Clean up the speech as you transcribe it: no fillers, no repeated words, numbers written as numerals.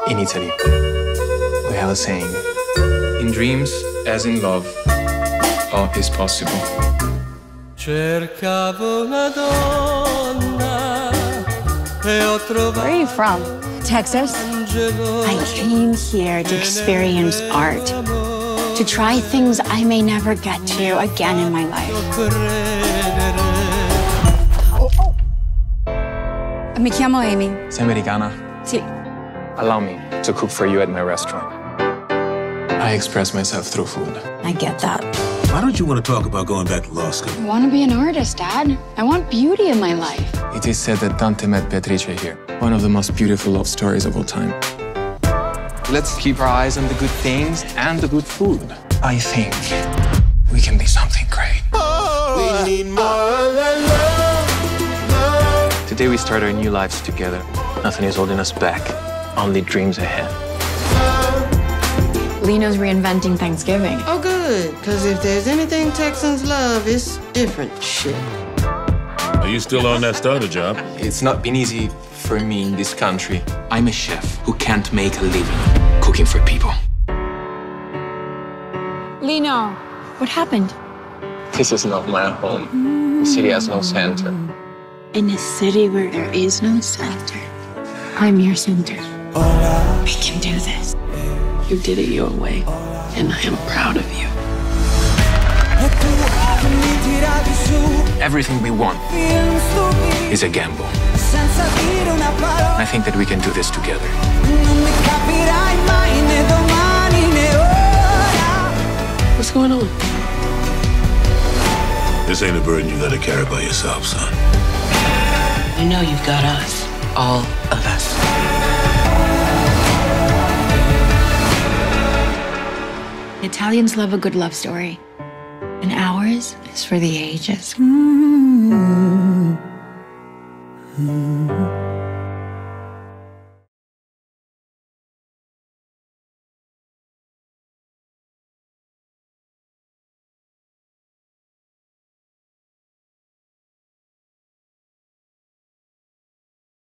In Italy, we have a saying, in dreams, as in love, all is possible. Where are you from? Texas? I came here to experience art, to try things I may never get to again in my life. Mi chiamo Amy. Sei americana? Sì. Allow me to cook for you at my restaurant. I express myself through food. I get that. Why don't you want to talk about going back to law school? I want to be an artist, Dad. I want beauty in my life. It is said that Dante met Beatrice here, one of the most beautiful love stories of all time. Let's keep our eyes on the good things and the good food. I think we can be something great. We need more than love. Today we start our new lives together. Nothing is holding us back, only dreams ahead. Lino's reinventing Thanksgiving. Oh, good. Because if there's anything Texans love, it's different shit. Are you still on that starter job? It's not been easy for me in this country. I'm a chef who can't make a living cooking for people. Lino, what happened? This is not my home. The city has no center. In a city where there is no center, I'm your center. We can do this. You did it your way, and I am proud of you. Everything we want is a gamble. I think that we can do this together. What's going on? This ain't a burden you gotta carry by yourself, son. You know you've got us. All of us. Italians love a good love story. And ours is for the ages.